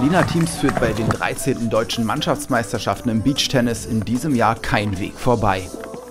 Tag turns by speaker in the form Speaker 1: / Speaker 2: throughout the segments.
Speaker 1: Berliner Teams führt bei den 13. deutschen Mannschaftsmeisterschaften im Beachtennis in diesem Jahr kein Weg vorbei.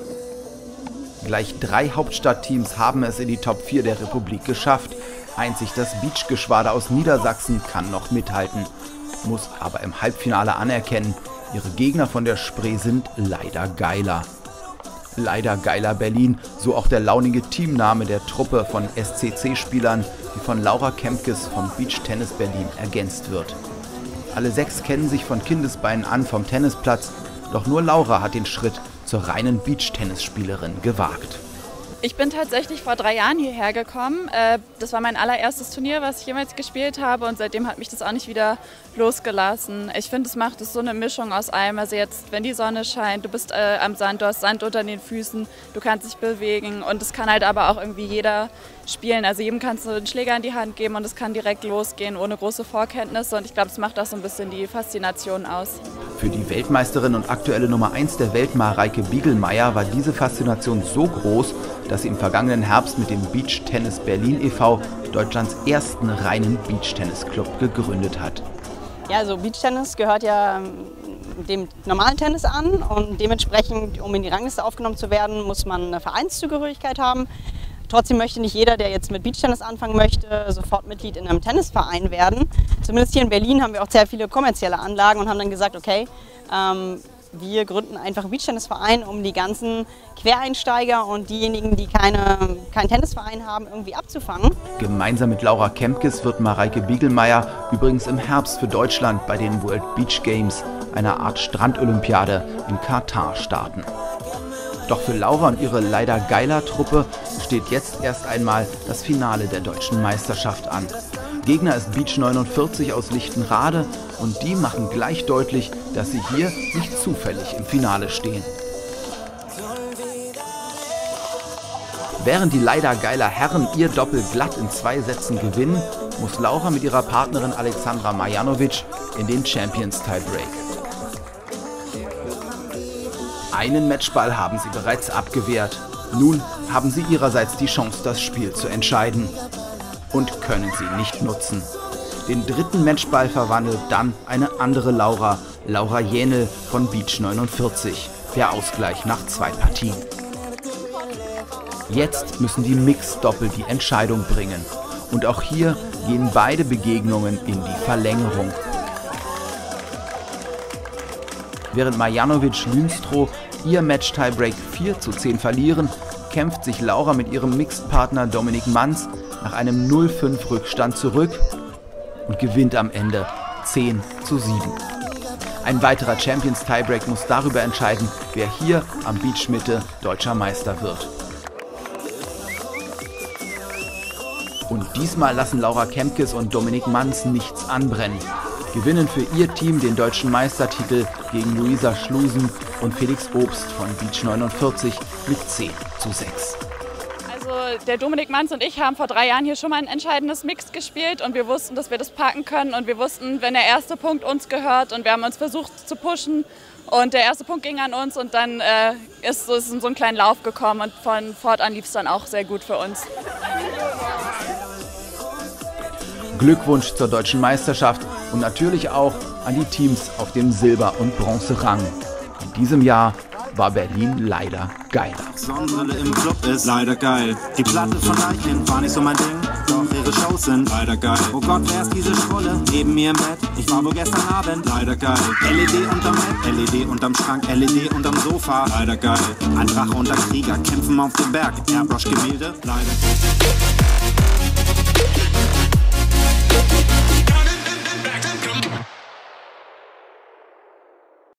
Speaker 1: Gleich 3 Hauptstadtteams haben es in die Top 4 der Republik geschafft. Einzig das Beachgeschwader aus Niedersachsen kann noch mithalten, muss aber im Halbfinale anerkennen, ihre Gegner von der Spree sind leider geiler. Leider geiler Berlin, so auch der launige Teamname der Truppe von SCC-Spielern, die von Laura Kempkes vom Beachtennis Berlin ergänzt wird. Alle 6 kennen sich von Kindesbeinen an vom Tennisplatz, doch nur Laura hat den Schritt zur reinen Beachtennisspielerin gewagt.
Speaker 2: Ich bin tatsächlich vor 3 Jahren hierher gekommen. Das war mein allererstes Turnier, was ich jemals gespielt habe, und seitdem hat mich das auch nicht wieder losgelassen. Ich finde, es macht so eine Mischung aus allem. Also jetzt, wenn die Sonne scheint, du bist am Sand, du hast Sand unter den Füßen, du kannst dich bewegen, und es kann halt aber auch irgendwie jeder spielen. Also jedem kannst du einen Schläger in die Hand geben und es kann direkt losgehen ohne große Vorkenntnisse, und ich glaube, das macht auch so ein bisschen die Faszination aus.
Speaker 1: Für die Weltmeisterin und aktuelle Nummer 1 der Welt Mareike Biegelmeier war diese Faszination so groß, dass sie im vergangenen Herbst mit dem Beachtennis Berlin e.V. Deutschlands ersten reinen Beachtennisclub gegründet hat.
Speaker 3: Ja, also Beachtennis gehört ja dem normalen Tennis an, und dementsprechend, um in die Rangliste aufgenommen zu werden, muss man eine Vereinszugehörigkeit haben. Trotzdem möchte nicht jeder, der jetzt mit Beachtennis anfangen möchte, sofort Mitglied in einem Tennisverein werden. Zumindest hier in Berlin haben wir auch sehr viele kommerzielle Anlagen und haben dann gesagt, okay, wir gründen einfach einen Beachtennisverein, um die ganzen Quereinsteiger und diejenigen, die keinen Tennisverein haben, irgendwie abzufangen.
Speaker 1: Gemeinsam mit Laura Kempkes wird Mareike Biegelmeier übrigens im Herbst für Deutschland bei den World Beach Games, einer Art Strandolympiade, in Katar starten. Doch für Laura und ihre leider geiler Truppe steht jetzt erst einmal das Finale der deutschen Meisterschaft an. Gegner ist Beach 49 aus Lichtenrade, und die machen gleich deutlich, dass sie hier nicht zufällig im Finale stehen. Während die leider geiler Herren ihr Doppel glatt in 2 Sätzen gewinnen, muss Laura mit ihrer Partnerin Alexandra Marjanovic in den Champions Tiebreak. Einen Matchball haben sie bereits abgewehrt. Nun haben sie ihrerseits die Chance, das Spiel zu entscheiden. Und können sie nicht nutzen. Den 3. Matchball verwandelt dann eine andere Laura, Laura Jähnel von Beach 49. Der Ausgleich nach 2 Partien. Jetzt müssen die Mixed-Doppel die Entscheidung bringen. Und auch hier gehen beide Begegnungen in die Verlängerung. Während Marjanovic-Lünstroh ihr Match-Tiebreak 4:10 verlieren, kämpft sich Laura mit ihrem Mixed-Partner Dominik Manz nach einem 0:5 Rückstand zurück und gewinnt am Ende 10:7. Ein weiterer Champions Tiebreak muss darüber entscheiden, wer hier am Beach Mitte deutscher Meister wird. Und diesmal lassen Laura Kempkes und Dominik Manz nichts anbrennen. Gewinnen für ihr Team den deutschen Meistertitel gegen Luisa Schlusen und Felix Obst von Beach 49 mit 10:6.
Speaker 2: Also der Dominik Manz und ich haben vor 3 Jahren hier schon mal ein entscheidendes Mix gespielt, und wir wussten, dass wir das packen können, und wir wussten, wenn der erste Punkt uns gehört, und wir haben uns versucht zu pushen, und der erste Punkt ging an uns, und dann ist es in so einen kleinen Lauf gekommen, und von fortan lief es dann auch sehr gut für uns.
Speaker 1: Glückwunsch zur deutschen Meisterschaft und natürlich auch an die Teams auf dem Silber- und Bronzerang. In diesem Jahr war Berlin leider geiler.
Speaker 4: Sonnenbrille im Club ist leider geil. Die Platte von Eichen war nicht so mein Ding, doch ihre Shows sind leider geil. Oh Gott, wer ist diese Schrulle neben mir im Bett? Ich war wohl gestern Abend leider geil. LED unterm Bett, LED unterm Schrank, LED unterm Sofa, leider geil. Ein Drache und ein Krieger kämpfen auf dem Berg, Airbrush-Gemälde, leider.